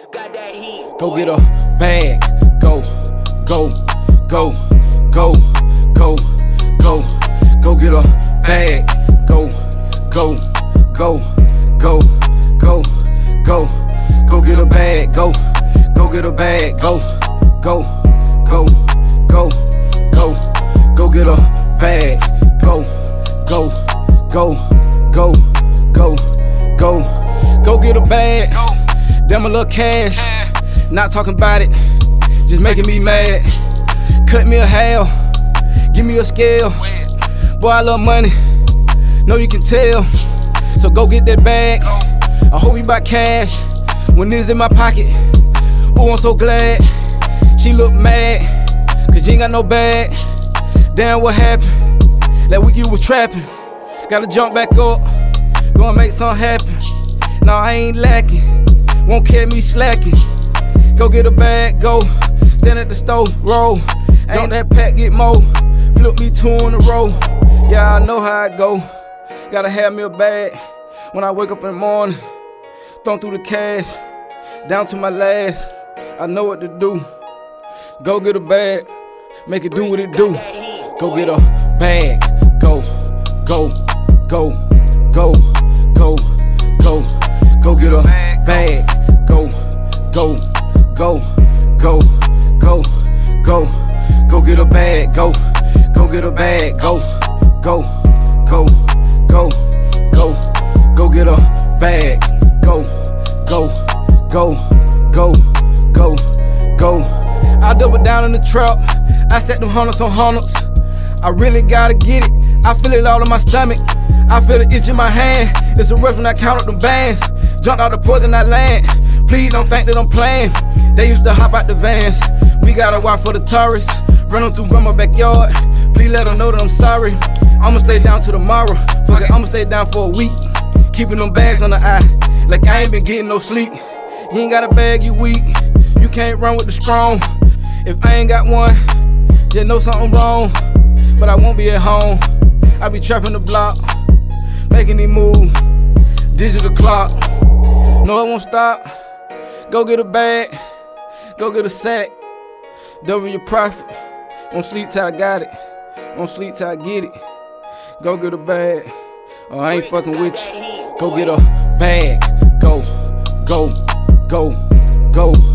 got that heat. Go get a bag. Go, go, go, go, go, go. Go get a bag. Go, go, go, go, go, go. Go get a bag. Go, go get a bag. Go, go, go, go, go. Go get a bag. Go, go, go, go, go, go. Go get a bag. Damn a little cash. Not talking about it, just making me mad. Cut me a half, give me a scale. Boy, I love money, know you can tell. So go get that bag. I hope you buy cash when it's in my pocket. Ooh, I'm so glad. She look mad, cause you ain't got no bag. Damn, what happened? That week you was trapping. Gotta jump back up, gonna make something happen. No, I ain't lacking, won't catch me slacking. Go get a bag, go, stand at the stove, roll. Jump that pack, get more, flip me 2 in a row. Yeah, I know how it go, gotta have me a bag. When I wake up in the morning, thumb through the cash, down to my last, I know what to do. Go get a bag, make it do what it do. Go get a bag, go, go, go, go, go, go. Go get a bag, go, go, go, go, go, go. Go get a bag, go, go get a bag, go, go, go, go, go. Go get a bag, go, go, go, go, go, go. I double down in the trap, I stack them hundreds on hundreds. I really gotta get it, I feel it all in my stomach. I feel the itch in my hand, it's a rush when I count up them bands. Jumped out the poison I land, please don't think that I'm playing. They used to hop out the vans, we gotta watch for the tourists. Run them through my backyard, please let them know that I'm sorry. I'ma stay down till tomorrow, fuck it, I'ma stay down for a week. Keeping them bags on the eye, like I ain't been getting no sleep. You ain't got a bag, you weak, you can't run with the strong. If I ain't got one, just know something wrong. But I won't be at home, I be trapping the block, making these moves, digital clock. No, it won't stop. Go get a bag, go get a sack, double your profit. Won't sleep till I got it, won't sleep till I get it. Go get a bag, or I ain't fucking with you. Go get a bag, go, go, go, go.